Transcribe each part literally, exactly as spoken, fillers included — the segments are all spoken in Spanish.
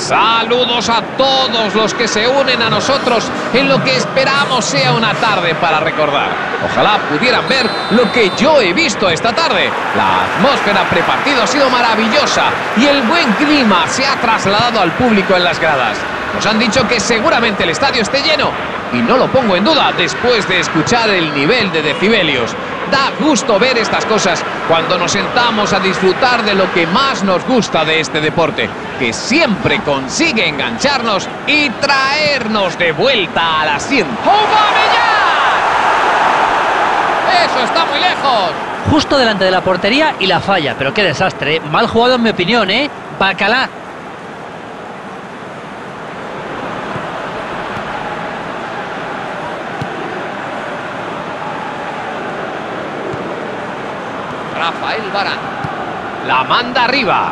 Saludos a todos los que se unen a nosotros en lo que esperamos sea una tarde para recordar. Ojalá pudieran ver lo que yo he visto esta tarde. La atmósfera prepartido ha sido maravillosa y el buen clima se ha trasladado al público en las gradas. Nos han dicho que seguramente el estadio esté lleno y no lo pongo en duda después de escuchar el nivel de decibelios. Da gusto ver estas cosas cuando nos sentamos a disfrutar de lo que más nos gusta de este deporte, que siempre consigue engancharnos y traernos de vuelta a la cien. ¡Aubameyang! ¡Eso está muy lejos! Justo delante de la portería y la falla, pero qué desastre, ¿eh? Mal jugado en mi opinión, ¿eh? Bacalá. Rafael Varane la manda arriba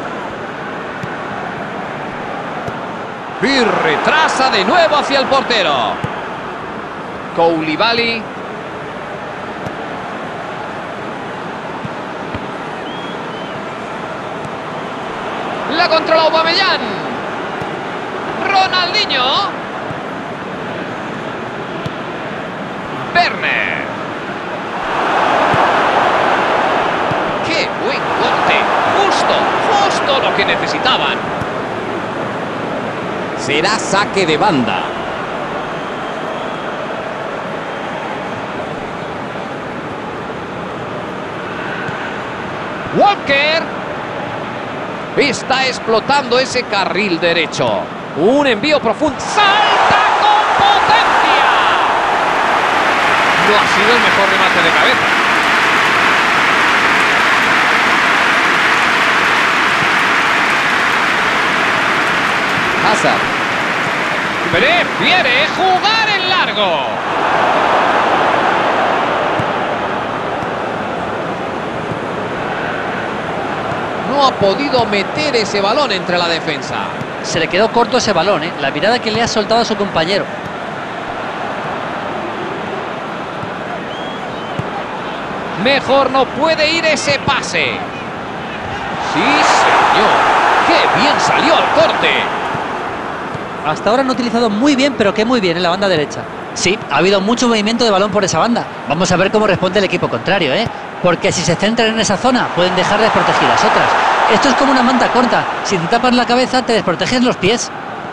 y retrasa de nuevo hacia el portero. Koulibaly. La controla Aubameyang. Ronaldinho. Werner. ¡Qué buen corte! Justo, justo lo que necesitaban. Será saque de banda. Walker. Está explotando ese carril derecho. Un envío profundo. ¡Salta con potencia! No ha sido el mejor remate de cabeza. Hazard. Prefiere jugar en largo. No ha podido meter ese balón entre la defensa. Se le quedó corto ese balón, ¿eh? La mirada que le ha soltado a su compañero. Mejor no puede ir ese pase. Sí, señor. ¡Qué bien salió al corte! Hasta ahora no ha utilizado muy bien, pero que muy bien en la banda derecha. Sí, ha habido mucho movimiento de balón por esa banda. Vamos a ver cómo responde el equipo contrario, ¿eh? Porque si se centran en esa zona, pueden dejar de desproteger las otras. Esto es como una manta corta. Si te tapas la cabeza, te desproteges los pies.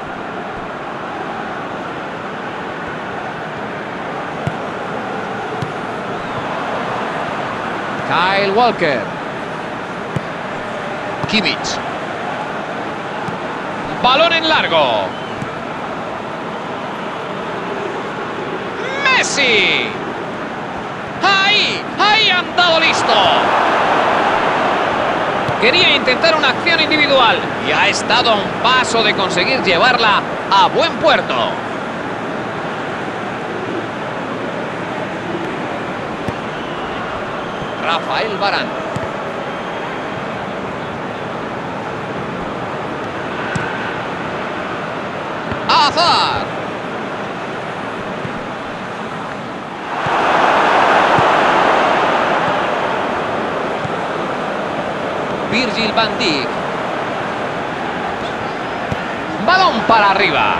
Kyle Walker. Kimmich. Balón en largo. Messi. Ahí, ahí han dado listo. Quería intentar una acción individual y ha estado a un paso de conseguir llevarla a buen puerto. Rafael Varane. Hazard. Virgil van Dijk. Balón para arriba.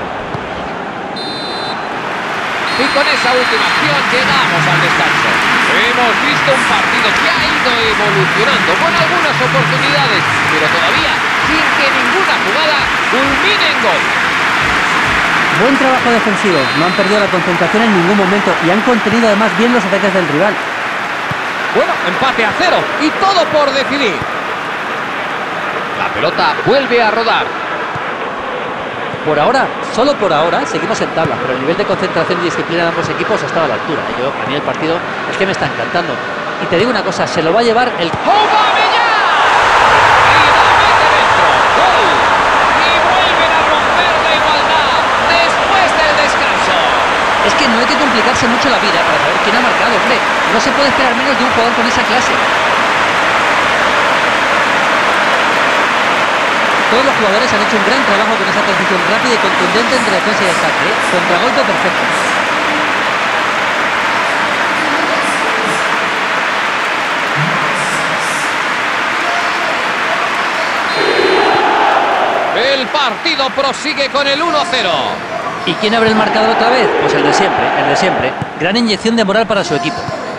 Y con esa última acción llegamos al descanso. Hemos visto un partido que ha ido evolucionando con algunas oportunidades, pero todavía sin que ninguna jugada culmine en gol. Buen trabajo defensivo, no han perdido la concentración en ningún momento y han contenido además bien los ataques del rival. Bueno, empate a cero y todo por decidir. La pelota vuelve a rodar. Por ahora, solo por ahora, seguimos en tabla, pero el nivel de concentración y disciplina de ambos equipos estaba a la altura. Yo, a mí el partido es que me está encantando. Y te digo una cosa, se lo va a llevar el... ¡Aubameyang! Y la mete dentro. ¡Gol! Y vuelven a romper la igualdad después del descanso. Es que no hay que complicarse mucho la vida para saber quién ha marcado, hombre. No se puede esperar menos de un jugador con esa clase. Todos los jugadores han hecho un gran trabajo con esa transición rápida y contundente entre defensa y ataque, ¿eh? Contragolpe perfecto. El El partido prosigue con el uno cero. ¿Y quién abre el marcador otra vez? Pues el de siempre, el de siempre. Gran inyección de moral para su equipo.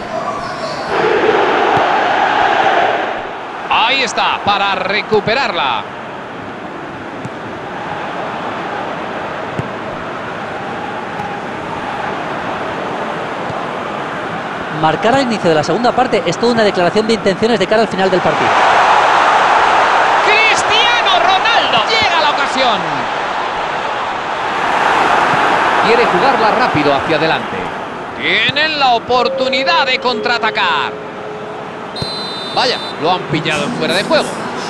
Ahí está, para recuperarla. Marcar al inicio de la segunda parte es toda una declaración de intenciones de cara al final del partido. ¡Cristiano Ronaldo! Llega la ocasión. Quiere jugarla rápido hacia adelante. Tienen la oportunidad de contraatacar. Vaya, lo han pillado en fuera de juego.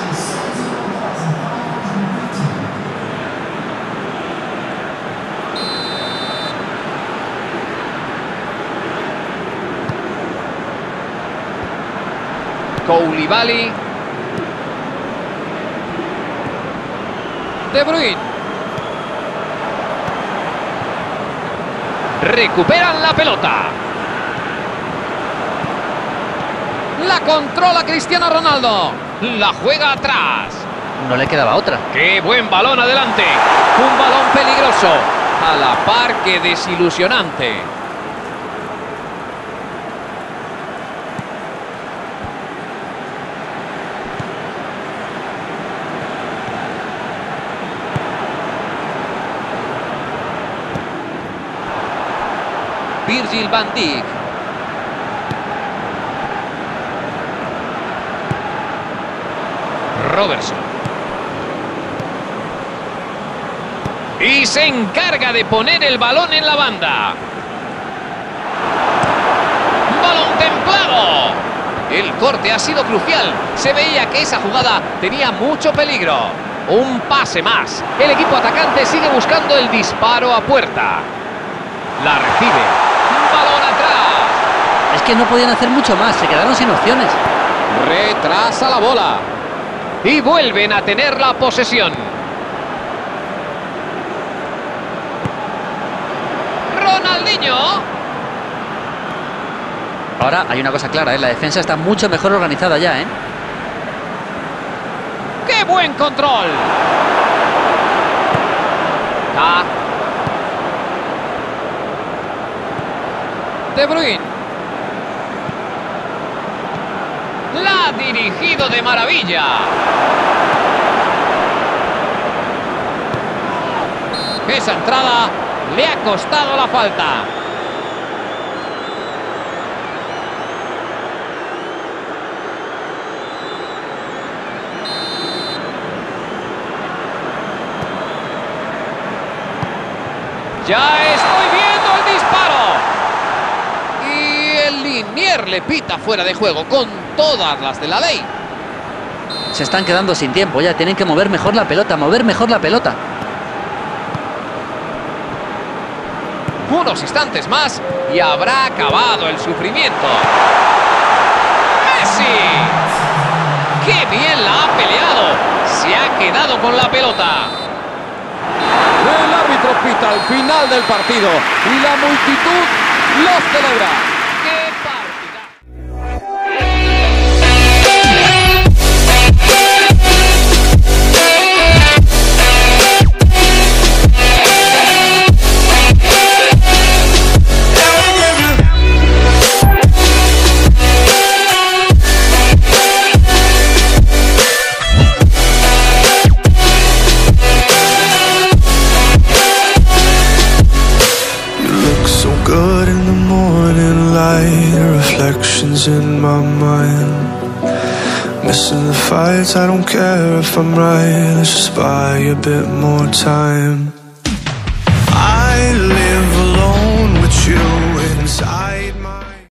Koulibaly. De Bruyne. Recuperan la pelota. La controla Cristiano Ronaldo. La juega atrás. No le quedaba otra. ¡Qué buen balón adelante! Un balón peligroso. A la par que desilusionante. Virgil van Dijk. Robertson. Y se encarga de poner el balón en la banda. ¡Balón templado! El corte ha sido crucial. Se veía que esa jugada tenía mucho peligro. Un pase más. El equipo atacante sigue buscando el disparo a puerta. La recibe. ¡Balón atrás! Es que no podían hacer mucho más. Se quedaron sin opciones. Retrasa la bola. Y vuelven a tener la posesión. Ronaldinho. Ahora hay una cosa clara, ¿eh? La defensa está mucho mejor organizada ya, ¿eh? ¡Qué buen control! Ah. De Bruyne. La ha dirigido de maravilla. Esa entrada le ha costado la falta. Ya estoy viendo el disparo. Y el linier le pita fuera de juego con todas las de la ley. Se están quedando sin tiempo ya. Tienen que mover mejor la pelota, mover mejor la pelota. Unos instantes más y habrá acabado el sufrimiento. ¡Messi! ¡Qué bien la ha peleado! Se ha quedado con la pelota. El árbitro pita al final del partido y la multitud lo celebra. ¡Qué partida! In my mind, missing the fights. I don't care if I'm right. Let's just buy a bit more time. I